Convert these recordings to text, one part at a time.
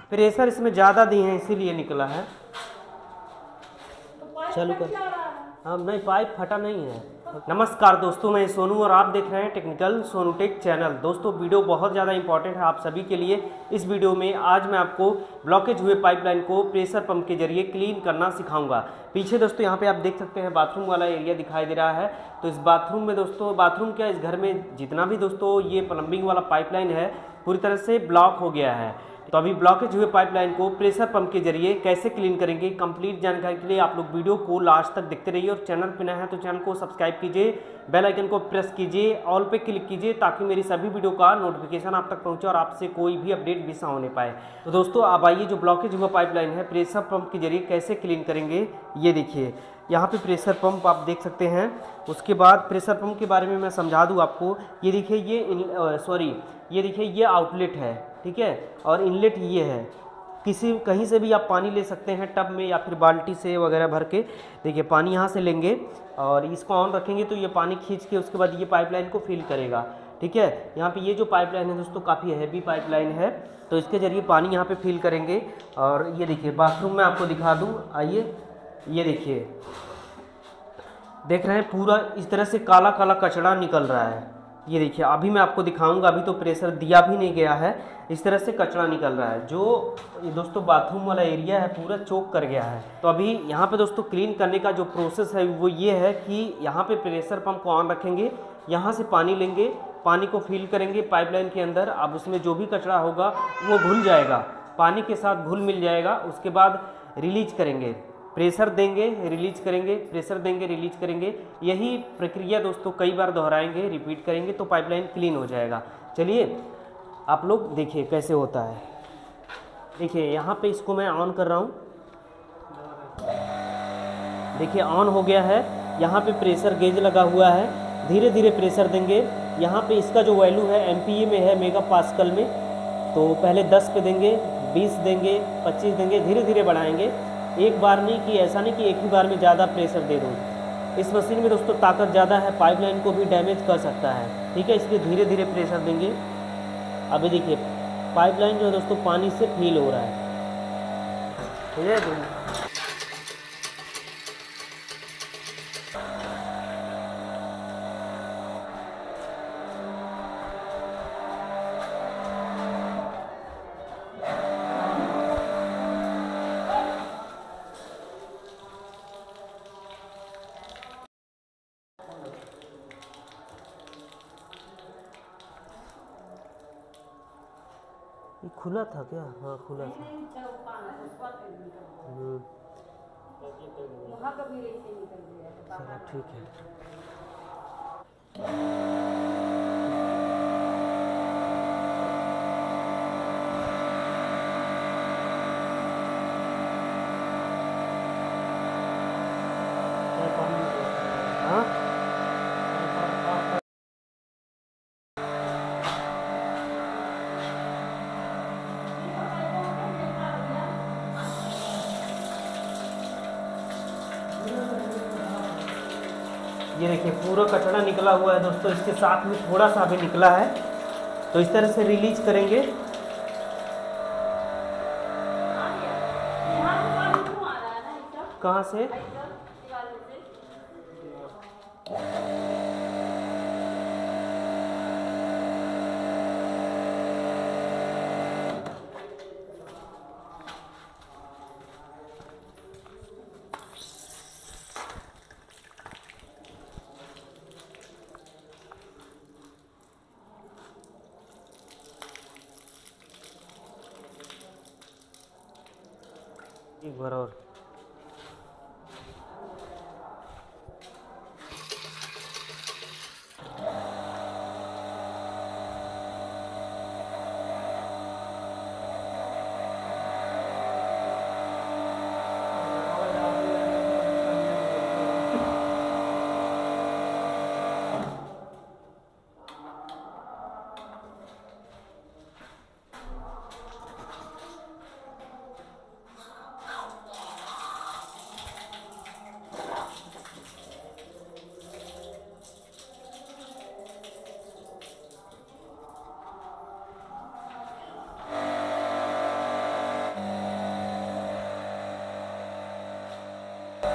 Pressure इसमें ज़्यादा दिए हैं इसीलिए निकला है। चालू कर। हाँ नहीं, पाइप फटा नहीं है। नमस्कार दोस्तों, मैं सोनू और आप देख रहे हैं टेक्निकल सोनू टेक चैनल। दोस्तों वीडियो बहुत ज़्यादा इंपॉर्टेंट है आप सभी के लिए। इस वीडियो में आज मैं आपको ब्लॉकेज हुए पाइपलाइन को प्रेशर पंप के जरिए क्लीन करना सिखाऊंगा। पीछे दोस्तों यहाँ पे आप देख सकते हैं बाथरूम वाला एरिया दिखाई दे रहा है। तो इस बाथरूम में दोस्तों, बाथरूम क्या, इस घर में जितना भी दोस्तों ये प्लम्बिंग वाला पाइपलाइन है पूरी तरह से ब्लॉक हो गया है। तो अभी ब्लॉकेज हुए पाइपलाइन को प्रेशर पंप के जरिए कैसे क्लीन करेंगे, कंप्लीट जानकारी के लिए आप लोग वीडियो को लास्ट तक देखते रहिए। और चैनल पे नए हैं तो चैनल को सब्सक्राइब कीजिए, बेल आइकन को प्रेस कीजिए, ऑल पे क्लिक कीजिए ताकि मेरी सभी वीडियो का नोटिफिकेशन आप तक पहुंचे और आपसे कोई भी अपडेट मिस ना होने पाए। तो दोस्तों अब आइए, जो ब्लॉकेज हुआ पाइपलाइन है प्रेशर पंप के जरिए कैसे क्लीन करेंगे ये देखिए। यहाँ पे प्रेशर पंप आप देख सकते हैं। उसके बाद प्रेशर पंप के बारे में मैं समझा दूँ आपको। ये देखिए, ये देखिए ये आउटलेट है, ठीक है, और इनलेट ये है। कहीं से भी आप पानी ले सकते हैं, टब में या फिर बाल्टी से वगैरह भर के। देखिए पानी यहाँ से लेंगे और इसको ऑन रखेंगे तो ये पानी खींच के उसके बाद ये पाइपलाइन को फिल करेगा, ठीक है। यहाँ पे ये जो पाइपलाइन है दोस्तों काफ़ी हैवी पाइपलाइन है, तो इसके जरिए पानी यहाँ पे फिल करेंगे। और ये देखिए बाथरूम में आपको दिखा दूँ, आइए ये देखिए, देख रहे हैं पूरा इस तरह से काला काला कचरा निकल रहा है। ये देखिए अभी मैं आपको दिखाऊंगा, अभी तो प्रेशर दिया भी नहीं गया है, इस तरह से कचरा निकल रहा है। जो ये दोस्तों बाथरूम वाला एरिया है पूरा चोक कर गया है। तो अभी यहाँ पे दोस्तों क्लीन करने का जो प्रोसेस है वो ये है कि यहाँ पे प्रेशर पंप को ऑन रखेंगे, यहाँ से पानी लेंगे, पानी को फिल करेंगे पाइपलाइन के अंदर। अब उसमें जो भी कचरा होगा वो घुल जाएगा, पानी के साथ घुल मिल जाएगा। उसके बाद रिलीज करेंगे, प्रेशर देंगे रिलीज करेंगे, प्रेशर देंगे रिलीज करेंगे। यही प्रक्रिया दोस्तों कई बार दोहराएंगे, रिपीट करेंगे तो पाइपलाइन क्लीन हो जाएगा। चलिए आप लोग देखिए कैसे होता है। देखिए यहाँ पे इसको मैं ऑन कर रहा हूँ, देखिए ऑन हो गया है। यहाँ पे प्रेशर गेज लगा हुआ है, धीरे धीरे प्रेशर देंगे। यहाँ पे इसका जो वैल्यू है एमपीए में है, मेगा पास्कल में। तो पहले 10 पे देंगे, 20 देंगे, 25 देंगे, धीरे धीरे बढ़ाएंगे। एक बार नहीं कि ऐसा नहीं कि एक ही बार में ज़्यादा प्रेशर दे दूँ। इस मशीन में दोस्तों ताकत ज़्यादा है, पाइपलाइन को भी डैमेज कर सकता है, ठीक है, इसलिए धीरे धीरे प्रेशर देंगे। अभी देखिए पाइपलाइन जो है दोस्तों पानी से फील हो रहा है, ठीक है। ये खुला था क्या? हाँ खुला था। चलो ठीक है। हाँ ये देखिए पूरा कचरा निकला हुआ है दोस्तों, इसके साथ में थोड़ा सा भी निकला है। तो इस तरह से रिलीज करेंगे। कहाँ से? एक बार और।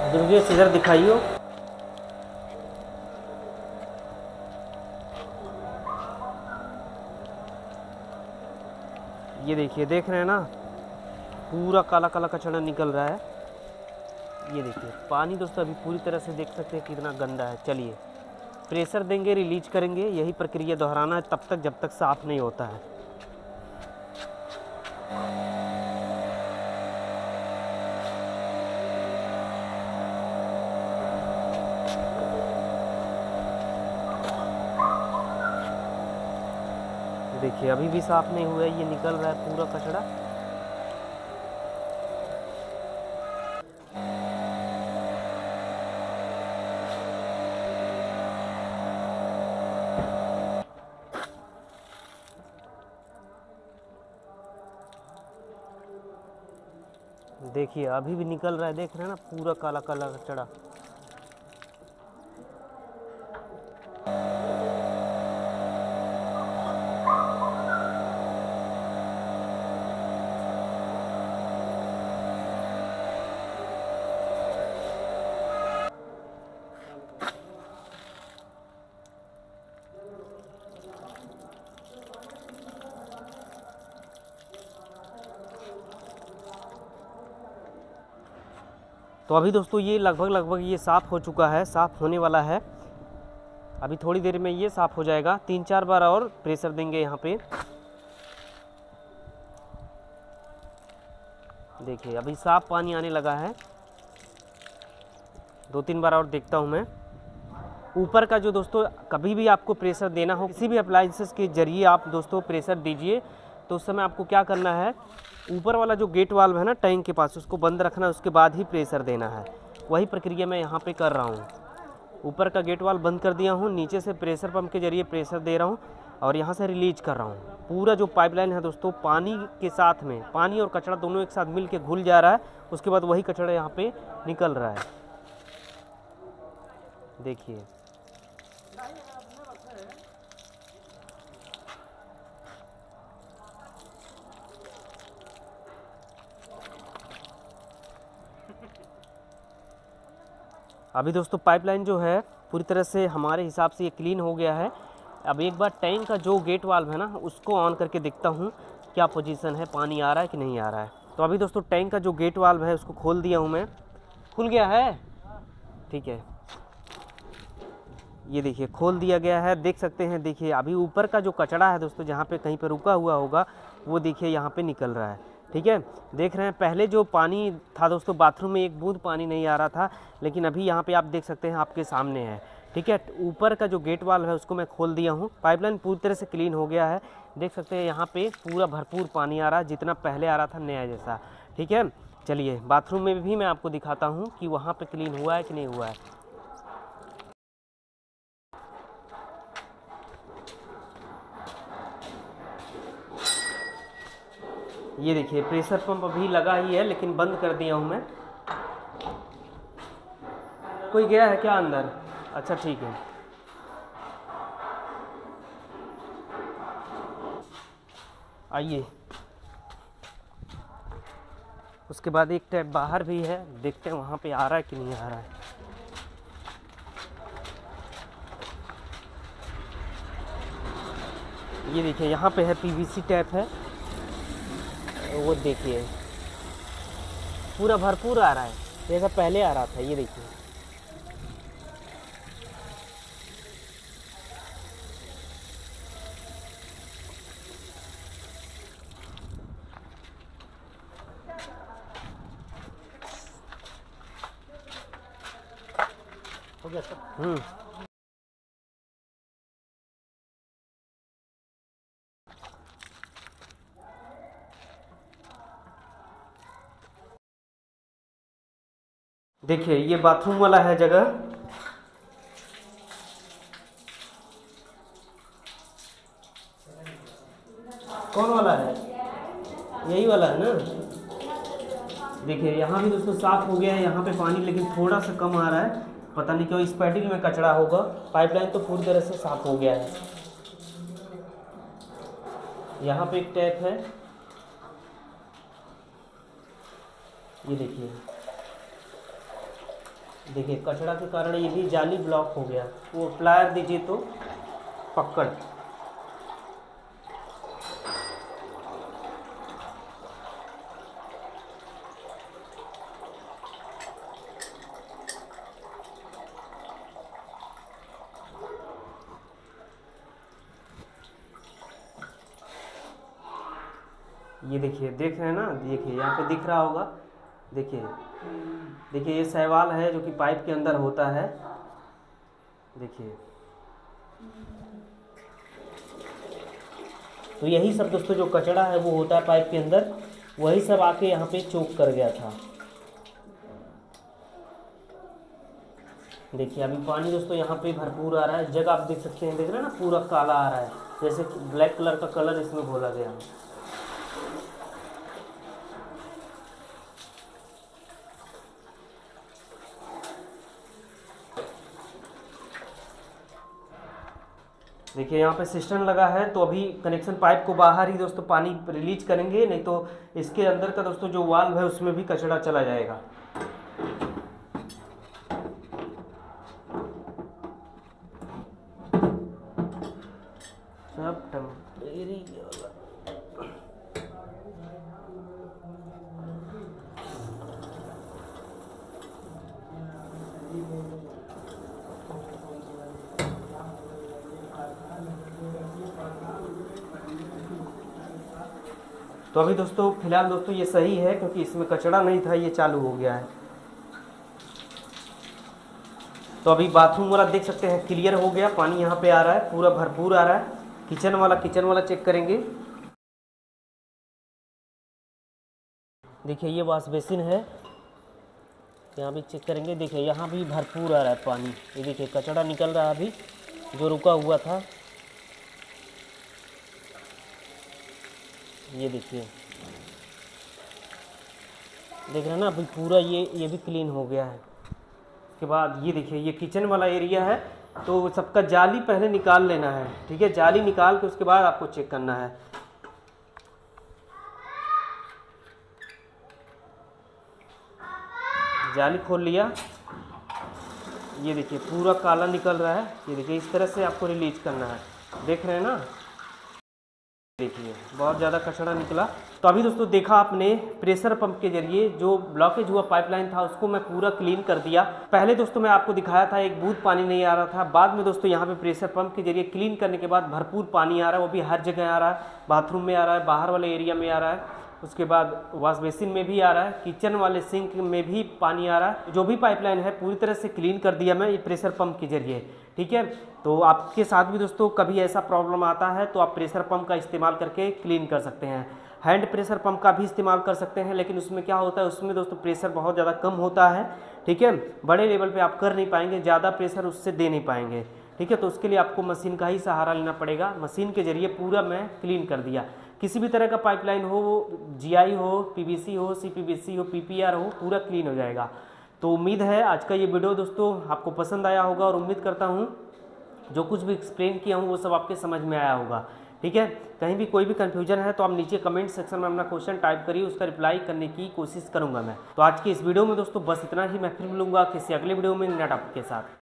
दुर्गेश इधर दिखाइयो। ये देखिए, देख रहे हैं ना, पूरा काला काला कचरा निकल रहा है। ये देखिए पानी दोस्तों अभी पूरी तरह से देख सकते हैं कितना गंदा है। चलिए प्रेशर देंगे, रिलीज करेंगे, यही प्रक्रिया दोहराना है तब तक जब तक साफ़ नहीं होता है। देखिए अभी भी साफ़ नहीं हुआ है, ये निकल रहा है पूरा कचरा। देखिए अभी भी निकल रहा है, देख रहे हैं ना, पूरा काला काला कचरा। तो अभी दोस्तों ये लगभग ये साफ़ हो चुका है, साफ़ होने वाला है। अभी थोड़ी देर में ये साफ़ हो जाएगा। 3-4 बार और प्रेशर देंगे यहाँ पे। देखिए अभी साफ़ पानी आने लगा है। 2-3 बार और देखता हूँ मैं। ऊपर का जो दोस्तों कभी भी आपको प्रेशर देना हो, किसी भी अप्लाइंसेस के जरिए आप दोस्तों प्रेशर दीजिए, तो उस समय आपको क्या करना है, ऊपर वाला जो गेट वाल्व है ना टैंक के पास, उसको बंद रखना है, उसके बाद ही प्रेशर देना है। वही प्रक्रिया मैं यहाँ पे कर रहा हूँ। ऊपर का गेट वाल्व बंद कर दिया हूँ, नीचे से प्रेशर पंप के जरिए प्रेशर दे रहा हूँ और यहाँ से रिलीज कर रहा हूँ। पूरा जो पाइपलाइन है दोस्तों पानी के साथ में, पानी और कचरा दोनों एक साथ मिल के घुल जा रहा है। उसके बाद वही कचरा यहाँ पे निकल रहा है। देखिए अभी दोस्तों पाइपलाइन जो है पूरी तरह से हमारे हिसाब से ये क्लीन हो गया है। अब एक बार टैंक का जो गेट वाल्व है ना उसको ऑन करके देखता हूँ क्या पोजीशन है, पानी आ रहा है कि नहीं आ रहा है। तो अभी दोस्तों टैंक का जो गेट वाल्व है उसको खोल दिया हूँ मैं। खुल गया है, ठीक है। ये देखिए खोल दिया गया है, देख सकते हैं। देखिए अभी ऊपर का जो कचरा है दोस्तों, जहाँ पे कहीं पे रुका हुआ होगा, वो देखिए यहाँ पे निकल रहा है, ठीक है। देख रहे हैं पहले जो पानी था दोस्तों, बाथरूम में एक बूंद पानी नहीं आ रहा था, लेकिन अभी यहाँ पे आप देख सकते हैं, आपके सामने है, ठीक है। ऊपर का जो गेट वाल्व है उसको मैं खोल दिया हूँ। पाइपलाइन पूरी तरह से क्लीन हो गया है। देख सकते हैं यहाँ पे पूरा भरपूर पानी आ रहा है, जितना पहले आ रहा था नया जैसा, ठीक है। चलिए बाथरूम में भी मैं आपको दिखाता हूँ कि वहाँ पे क्लीन हुआ है कि नहीं हुआ है। ये देखिए प्रेशर पंप अभी लगा ही है, लेकिन बंद कर दिया हूँ मैं। कोई गया है क्या अंदर? अच्छा ठीक है। आइए, उसके बाद एक टैप बाहर भी है, देखते हैं वहाँ पे आ रहा है कि नहीं आ रहा है। ये देखिए यहाँ पे है, पीवीसी टैप है, वो देखिए पूरा भरपूर आ रहा है, जैसा पहले आ रहा था। ये देखिए हो गया सर। देखिए ये बाथरूम वाला है जगह। कौन वाला है? यही वाला है ना। देखिए यहाँ भी दोस्तों साफ़ हो गया है, यहाँ पे पानी लेकिन थोड़ा सा कम आ रहा है, पता नहीं क्यों, इस पैडिल में कचरा होगा। पाइपलाइन तो पूरी तरह से साफ़ हो गया है। यहाँ पे एक टैप है, ये देखिए देखिए कचड़ा के कारण ये भी जाली ब्लॉक हो गया, वो प्लायर दीजिए तो पकड़। ये देखिए, देख रहे हैं ना, देखिए यहाँ पे दिख रहा होगा, देखिए देखिए ये शैवाल है जो कि पाइप के अंदर होता है। देखिए तो यही सब दोस्तों जो कचड़ा है वो होता है पाइप के अंदर, वही सब आके यहाँ पे चोक कर गया था। देखिए अभी पानी दोस्तों यहाँ पे भरपूर आ रहा है, जग आप देख सकते हैं, देख रहे हैं ना पूरा काला आ रहा है, जैसे ब्लैक कलर का कलर इसमें घोला गया है। देखिए यहाँ पे सिस्टम लगा है, तो अभी कनेक्शन पाइप को बाहर ही दोस्तों पानी रिलीज करेंगे, नहीं तो इसके अंदर का दोस्तों जो वाल्व है उसमें भी कचरा चला जाएगा। सब टेम्परेरी तो अभी दोस्तों फिलहाल दोस्तों ये सही है, क्योंकि इसमें कचड़ा नहीं था, ये चालू हो गया है। तो अभी बाथरूम वाला देख सकते हैं क्लियर हो गया, पानी यहाँ पे आ रहा है, पूरा भरपूर आ रहा है। किचन वाला चेक करेंगे। देखिए ये वॉश बेसिन है, यहाँ भी चेक करेंगे। देखिए यहाँ भी भरपूर आ रहा है पानी, ये देखिए कचड़ा निकल रहा है अभी जो रुका हुआ था। ये देखिए, देख रहे हैं ना, अभी पूरा ये भी क्लीन हो गया है। उसके बाद ये देखिए ये किचन वाला एरिया है, तो सबका जाली पहले निकाल लेना है, ठीक है। जाली निकाल के उसके बाद आपको चेक करना है। जाली खोल लिया, ये देखिए पूरा काला निकल रहा है। ये देखिए इस तरह से आपको रिलीज करना है, देख रहे हैं ना। देखिए बहुत ज़्यादा कचरा निकला। तो अभी दोस्तों देखा आपने प्रेशर पंप के जरिए जो ब्लॉकेज हुआ पाइपलाइन था उसको मैं पूरा क्लीन कर दिया। पहले दोस्तों मैं आपको दिखाया था एक बूंद पानी नहीं आ रहा था, बाद में दोस्तों यहाँ पे प्रेशर पंप के जरिए क्लीन करने के बाद भरपूर पानी आ रहा है, वो भी हर जगह आ रहा है। बाथरूम में आ रहा है, बाहर वाले एरिया में आ रहा है, उसके बाद वॉश बेसिन में भी आ रहा है, किचन वाले सिंक में भी पानी आ रहा है। जो भी पाइपलाइन है पूरी तरह से क्लीन कर दिया मैं ये प्रेशर पंप के जरिए, ठीक है। तो आपके साथ भी दोस्तों कभी ऐसा प्रॉब्लम आता है तो आप प्रेशर पंप का इस्तेमाल करके क्लीन कर सकते हैं। हैंड प्रेशर पंप का भी इस्तेमाल कर सकते हैं, लेकिन उसमें क्या होता है, उसमें दोस्तों प्रेशर बहुत ज़्यादा कम होता है, ठीक है। बड़े लेवल पे आप कर नहीं पाएंगे, ज़्यादा प्रेशर उससे दे नहीं पाएंगे, ठीक है। तो उसके लिए आपको मशीन का ही सहारा लेना पड़ेगा। मशीन के जरिए पूरा मैं क्लीन कर दिया। किसी भी तरह का पाइपलाइन हो, वो जीआई हो, पीवीसी हो, सीपीवीसी हो, पीपीआर हो, पूरा क्लीन हो जाएगा। तो उम्मीद है आज का ये वीडियो दोस्तों आपको पसंद आया होगा, और उम्मीद करता हूँ जो कुछ भी एक्सप्लेन किया हूँ वो सब आपके समझ में आया होगा, ठीक है। कहीं भी कोई भी कन्फ्यूजन है तो आप नीचे कमेंट सेक्शन में अपना क्वेश्चन टाइप करिए, उसका रिप्लाई करने की कोशिश करूँगा मैं। तो आज की इस वीडियो में दोस्तों बस इतना ही। मैं फिर मिलूंगा किसी अगले वीडियो में नया टॉपिक के साथ।